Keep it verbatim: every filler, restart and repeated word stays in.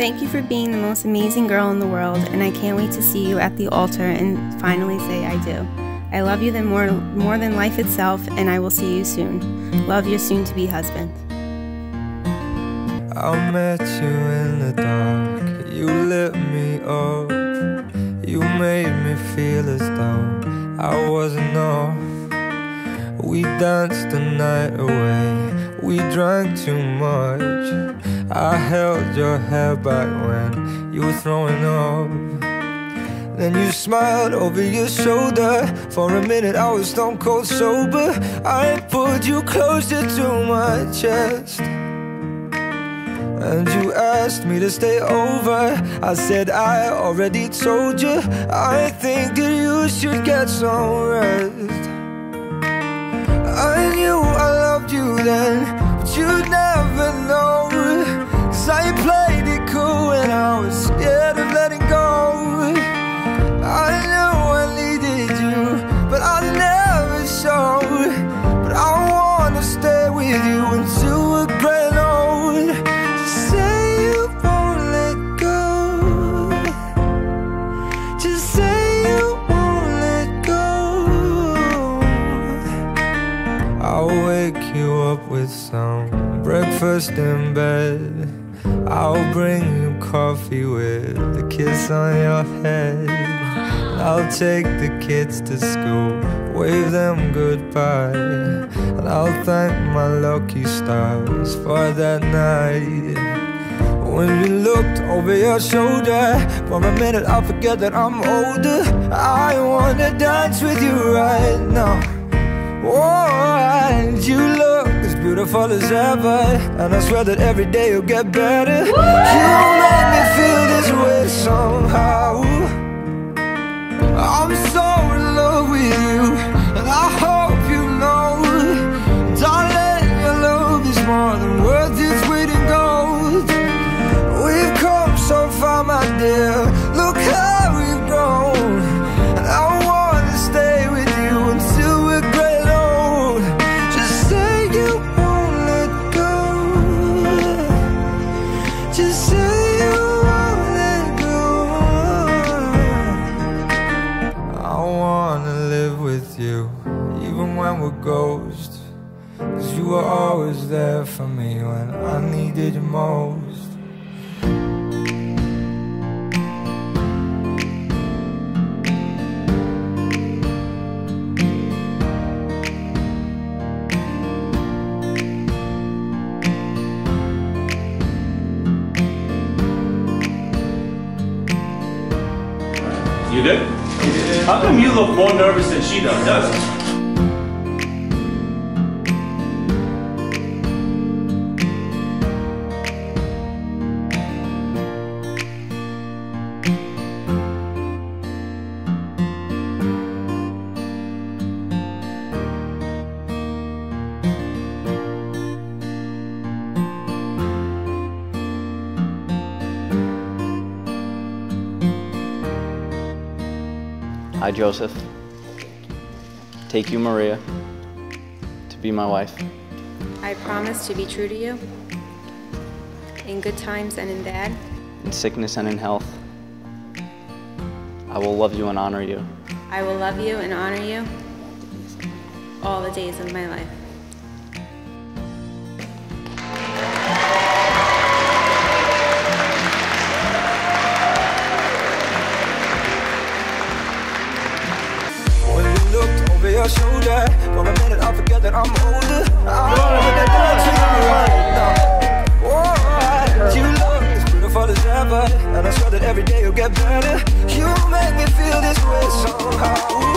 Thank you for being the most amazing girl in the world, and I can't wait to see you at the altar and finally say I do. I love you than more, more than life itself, and I will see you soon. Love, your soon-to-be husband. I met you in the dark, you lit me up. You made me feel as though I wasn't enough. We danced the night away, we drank too much. I held your hair back when you were throwing up. Then you smiled over your shoulder. For a minute I was stone cold sober. I pulled you closer to my chest, and you asked me to stay over. I said I already told you, I think that you should get some rest. I knew I loved you then, but you'd never know, 'cause I played it cool when I was scared of letting go. I knew I needed you, but I never showed. But I wanna stay with you until we're growing old. Just say you won't let go. Just say you won't let go. I'll wake you up with some breakfast in bed. I'll bring you coffee with a kiss on your head. I'll take the kids to school, wave them goodbye, and I'll thank my lucky stars for that night. When you looked over your shoulder, for a minute I forget that I'm older. I wanna dance with you right now. Oh, and you look as beautiful as ever, and I swear that every day you'll get better. You make me feel this way somehow. I'm so in love with you, and I hope you know, darling, your love is more than worth its weight in gold. We've come so far, my dear, look how we've grown, and I wanna stay with you until we're great old. Just say you won't let go. Just say you won't let go. I wanna live with you, even when we're ghosts, 'cause you were always there for me when I needed you most. You good? Yeah. How come you look more nervous than she does? does? I, Joseph, take you, Maria, to be my wife. I promise to be true to you, in good times and in bad. In sickness and in health. I will love you and honor you. I will love you and honor you all the days of my life. Your shoulder, for a minute I forget that I'm older. I wanna dance with you right now. Oh, you look as beautiful as ever, and I swear that every day you'll get better. You make me feel this way somehow.